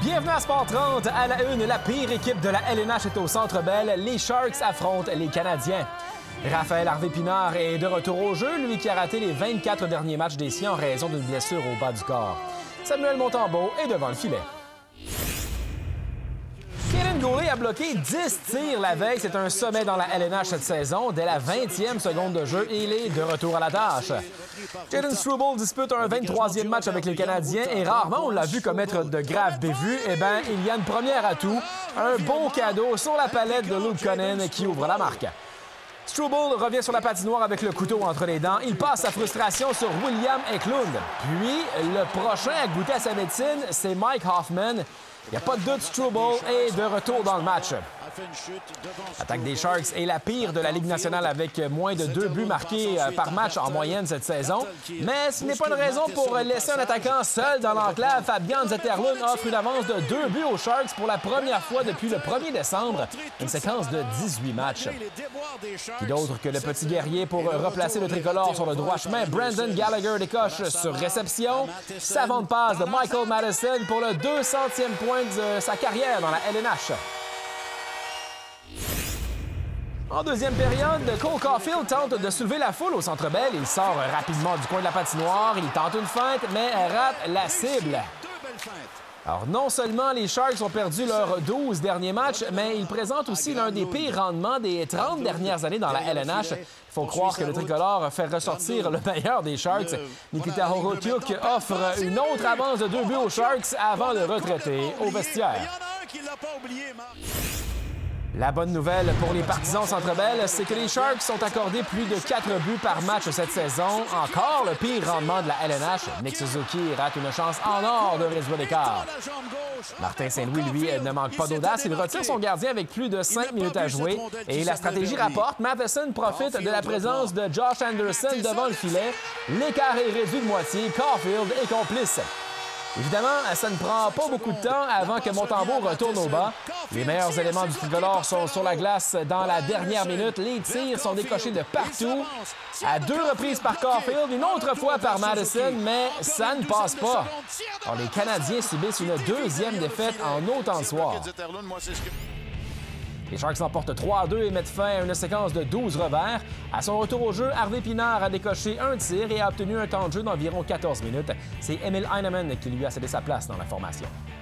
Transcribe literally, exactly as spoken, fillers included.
Bienvenue à Sport trente. À la une, la pire équipe de la L N H est au Centre Bell. Les Sharks affrontent les Canadiens. Raphaël Harvey-Pinard est de retour au jeu, lui qui a raté les vingt-quatre derniers matchs des Siens en raison d'une blessure au bas du corps. Samuel Montembeault est devant le filet. Kaden Goulet a bloqué dix tirs la veille. C'est un sommet dans la L N H cette saison. Dès la vingtième seconde de jeu, il est de retour à la tâche. Jaden Struble dispute un vingt-troisième match avec les Canadiens et rarement on l'a vu commettre de graves bévues. Eh bien, il y a une première atout, un beau cadeau sur la palette de Luke Kunin qui ouvre la marque. Struble revient sur la patinoire avec le couteau entre les dents. Il passe sa frustration sur William Eklund. Puis, le prochain à goûter à sa médecine, c'est Mike Hoffman. Il n'y a pas de doute, Struble est de retour dans le match. L'attaque des Sharks est la pire de la Ligue nationale avec moins de deux buts marqués par match en moyenne cette saison. Mais ce n'est pas une raison pour laisser un attaquant seul dans l'enclave. Fabian Zetterlund offre une avance de deux buts aux Sharks pour la première fois depuis le premier décembre. Une séquence de dix-huit matchs. Qui d'autre que le petit guerrier pour replacer le tricolore sur le droit chemin? Brendan Gallagher décoche sur réception. Savante passe de Michael Madison pour le deux centième point de sa carrière dans la L N H. En deuxième période, Cole Caulfield tente de soulever la foule au Centre Bell. Il sort rapidement du coin de la patinoire. Il tente une feinte, mais rate la cible. Alors, non seulement les Sharks ont perdu leurs douze derniers matchs, mais ils présentent aussi l'un des pires rendements des trente dernières années dans la L N H. Il faut croire que le tricolore fait ressortir le meilleur des Sharks. Nikita Horotyuk offre une autre avance de deux buts aux Sharks avant de retraiter au vestiaire. La bonne nouvelle pour les partisans Centre Bell, c'est que les Sharks sont accordés plus de quatre buts par match cette saison. Encore le pire rendement de la L N H. Nick Suzuki rate une chance en or de réduire l'écart. Martin Saint-Louis, lui, ne manque pas d'audace. Il retire son gardien avec plus de cinq minutes à jouer. Et la stratégie rapporte. Matheson profite de la présence de Josh Anderson devant le filet. L'écart est réduit de moitié. Caulfield est complice. Évidemment, ça ne prend pas beaucoup de temps avant que Montembeault retourne au bas. Les meilleurs éléments du tricolore sont sur la glace dans la dernière minute. Les tirs sont décochés de partout. À deux reprises par Caulfield, une autre fois par Madison, mais ça ne passe pas. Alors, les Canadiens subissent une deuxième défaite en autant de soirs. Les Sharks emportent trois à deux et mettent fin à une séquence de douze revers. À son retour au jeu, Harvey-Pinard a décoché un tir et a obtenu un temps de jeu d'environ quatorze minutes. C'est Emil Heinemann qui lui a cédé sa place dans la formation.